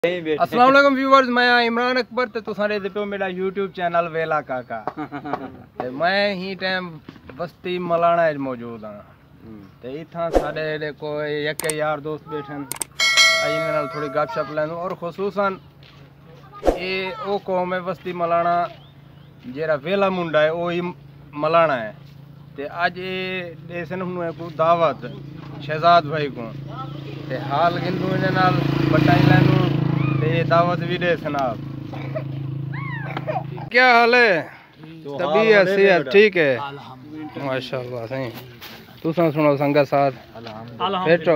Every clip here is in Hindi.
अस्सलाम वालेकुम व्यूअर्स, मैं इमरान अकबर ते तुसां दे पे मेरा यूट्यूब चैनल वेला काका ते मैं ही टाइम बस्ती मलाना मौजूद हाँ ते इत्थां साडे जेह्ड़े कोई यके यार दोस्त बैठन इन्हां नाल थोड़ी गपशप लैनूं और खुसूसन ये ओ कौम है बस्ती मलाना जेह्ड़ा वेला मुंडा है वो ही मलाना है ते अज ये देसन हुन को दावत शहजाद भाई को ते हाल गिंदू इन्हां नाल बटाई लैनूं ये दावत भी दे सनाब। क्या हाल है? तबीयत सेहत ठीक है? माशाअल्लाह सही। तुसा सुनो संगा साथ बैठो।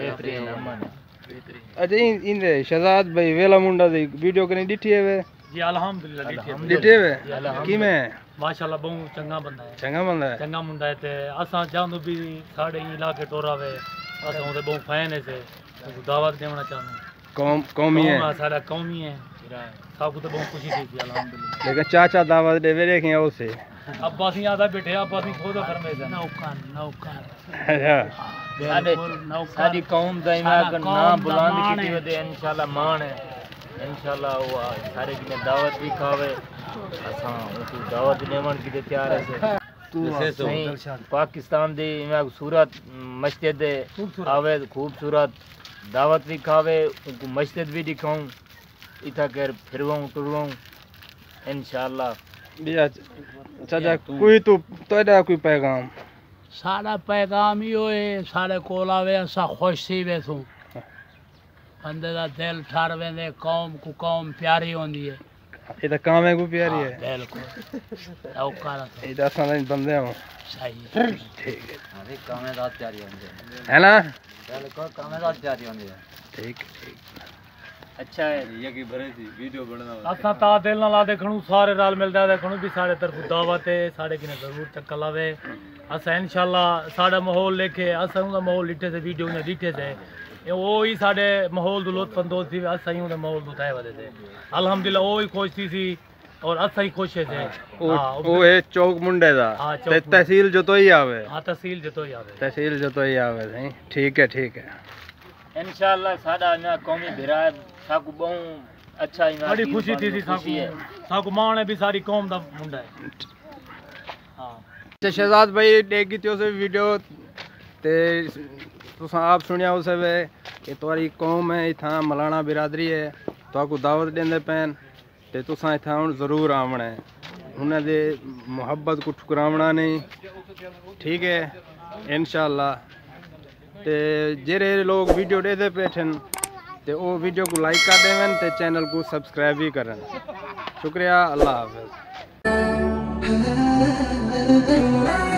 अच्छा इन शहजाद भाई वेला मुंडा दी वीडियो कने डिठी है वे? जी अल्हम्दुलिल्लाह डिठी है वे? किवें? माशाअल्लाह बहुत चंगा बंदा है। चंगा बंदा है? चंगा मुंडा है ते असा जांदू भी साडे इलाके टोरावे असा ओदे बहुत फैन है से दावत देना चाहूं। कौमी है सारा कौमी है सबको तो बहुत खुशी थी अल्हम्दुलिल्लाह। लेकिन चाचा दावत दे वे देखे उसे अब बासी आदा बैठे अब बासी खुद फरमाइश है नौकर अच्छा साडी कौम दा इना नाम बुलंद कीती वे दे इंशाल्लाह मान है इंशाल्लाह वो सारे की दावत भी खावे असा उनको दावत देवन की तैयार है तू पाकिस्तान दी सूरत मस्जिद आवे खूबसूरत दावत भी खावे उनको मस्जिद भी दिखाऊं इतना कर फिरवाऊं टुरवाऊं इंशाल्लाह। चाचा कोई तो तेरा कोई पैगाम? सारा पैगाम ही होए सारे कोल आवे असा खुश थी वैसू बंदे दा दिल ठर वेंदे कौम को कौम प्यारी होंदी है ये तो काम है को प्यारी है बिल्कुल औकार ये तो असा बंदे हो सही ठीक है अरे काम है रात प्यारी होंदी है ना बिल्कुल काम है रात प्यारी होंदी है ठीक ठीक अच्छा है ये की भरे थी वीडियो बनना असा ता दिल ना ला देखणू सारे नाल मिलदा देखणू भी सारे तरफ दावत है सारे किने जरूर चक्कर लावे असा इंशाल्लाह साडा माहौल लेके असा उनका माहौल लिटे से वीडियो ने लिटे से वो ही साडे माहौल दो लुत्फ अंदोज थी असा ही उनका माहौल बताए वदे थे अल्हम्दुलिल्लाह वो ही खुश थी और असा ही खुश है वो है चौक मुंडे दा ते तहसील जतोई आवे। हां तहसील जतोई आवे तहसील जतोई आवे सही ठीक है इंशाल्लाह साडा ना कौमी भिरा साकू बहुत अच्छा ही बड़ी खुशी थी साकू मान है भी सारी कौम दा मुंडा है। हां शहजाद भाई देखी थी उस वीडियो ते तुसा आप सुनिया उसे वे कि तुम्हारी कौम है इथा मलाना बिरादरी है तो दावत देंदे पैन ते तुसा इथा हुन जरूर आवना है उन्हें दे मुहब्बत को ठुकरावना नहीं ठीक है इंशाल्लाह। ते जेरे लोग वीडियो देते बैठन ते वो वीडियो को लाइक कर देवन ते चैनल को सब्सक्राइब भी करन। शुक्रिया अल्लाह हाफिज।